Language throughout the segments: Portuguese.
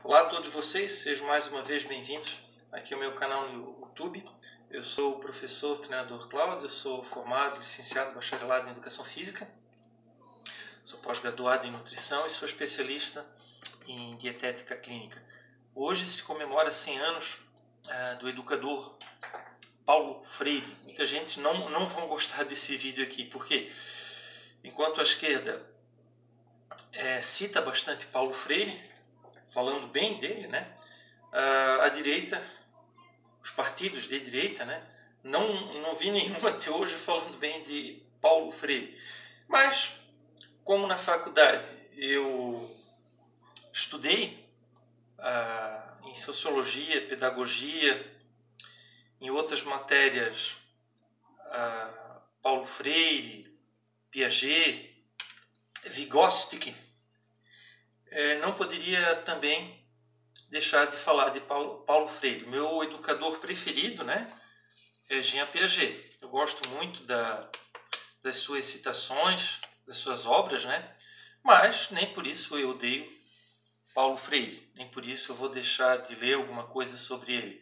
Olá a todos vocês, sejam mais uma vez bem-vindos aqui ao meu canal no YouTube. Eu sou o professor treinador Cláudio, eu sou formado, licenciado, bacharelado em Educação Física, sou pós-graduado em Nutrição e sou especialista em Dietética Clínica. Hoje se comemora 100 anos do educador Paulo Freire. Muita gente não vão gostar desse vídeo aqui, porque enquanto a esquerda cita bastante Paulo Freire, falando bem dele, né? A direita, os partidos de direita, né? Não vi nenhum até hoje falando bem de Paulo Freire. Mas, como na faculdade eu estudei em Sociologia, Pedagogia, em outras matérias, Paulo Freire, Piaget, Vygotsky, não poderia também deixar de falar de Paulo Freire. Meu educador preferido, né, é Jean Piaget. Eu gosto muito das suas citações, das suas obras, né, mas nem por isso eu odeio Paulo Freire, nem por isso eu vou deixar de ler alguma coisa sobre ele.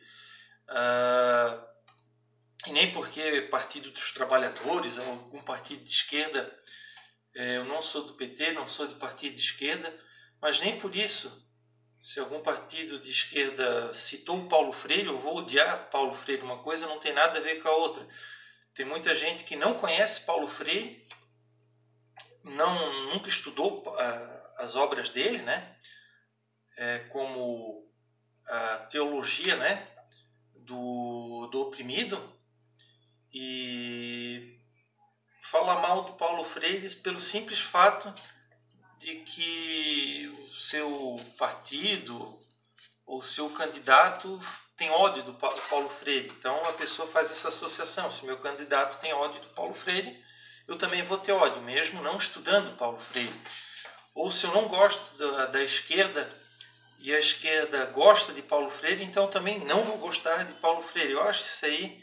E nem porque Partido dos Trabalhadores ou algum partido de esquerda, eu não sou do PT, não sou de partido de esquerda, mas nem por isso, se algum partido de esquerda citou Paulo Freire, eu vou odiar Paulo Freire. Uma coisa não tem nada a ver com a outra. Tem muita gente que não conhece Paulo Freire, nunca estudou as obras dele, né? Como a teologia, né? do oprimido, e fala mal do Paulo Freire pelo simples fato de que o seu partido ou seu candidato tem ódio do Paulo Freire. Então a pessoa faz essa associação. Se meu candidato tem ódio do Paulo Freire, eu também vou ter ódio, mesmo não estudando Paulo Freire. Ou se eu não gosto da esquerda e a esquerda gosta de Paulo Freire, então também não vou gostar de Paulo Freire. Eu acho isso aí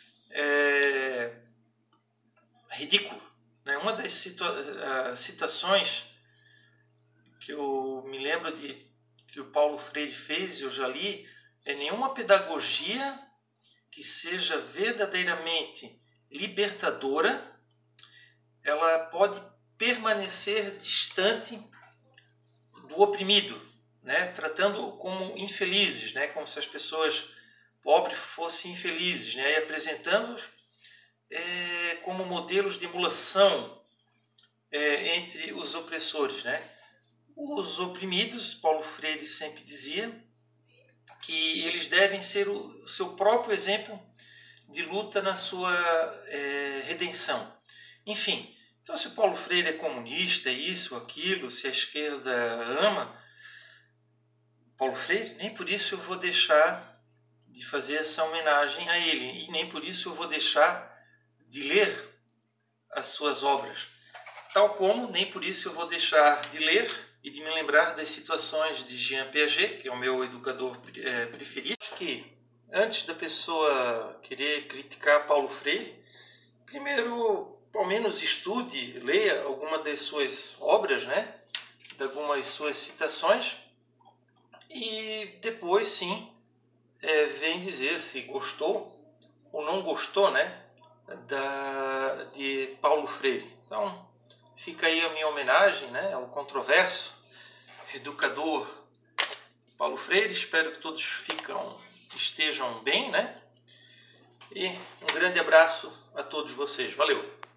ridículo, né? Uma das citações que eu me lembro que o Paulo Freire fez, eu já li, nenhuma pedagogia que seja verdadeiramente libertadora, ela pode permanecer distante do oprimido, né? Tratando como infelizes, né? Como se as pessoas pobres fossem infelizes, né? E apresentando-os como modelos de emulação entre os opressores, né? Os oprimidos, Paulo Freire sempre dizia que eles devem ser o seu próprio exemplo de luta na sua redenção. Enfim, então se o Paulo Freire é comunista, isso, aquilo, se a esquerda ama Paulo Freire, nem por isso eu vou deixar de fazer essa homenagem a ele, e nem por isso eu vou deixar de ler as suas obras, tal como nem por isso eu vou deixar de ler e de me lembrar das situações de Jean Piaget, que é o meu educador preferido. Acho que antes da pessoa querer criticar Paulo Freire, primeiro, ao menos estude, leia alguma das suas obras, né? De algumas suas citações, e depois sim vem dizer se gostou ou não gostou, né? De Paulo Freire. Então fica aí a minha homenagem, né, ao controverso educador Paulo Freire. Espero que todos estejam bem, né? E um grande abraço a todos vocês. Valeu!